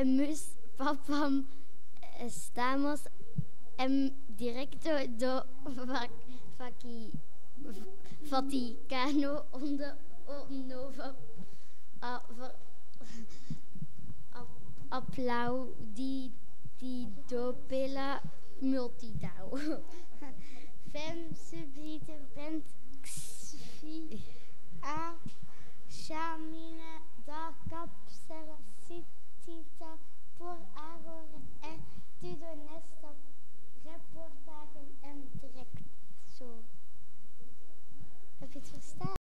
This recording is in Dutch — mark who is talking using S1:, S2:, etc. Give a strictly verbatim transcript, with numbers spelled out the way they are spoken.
S1: Emus, papam, estamos en directo do Vaticano onder nova applaudito pela multidão.
S2: Fem subite bent xfi a chamina da capsela citita por agora é tudo nesta reportagem em directo. Heb je het verstaan?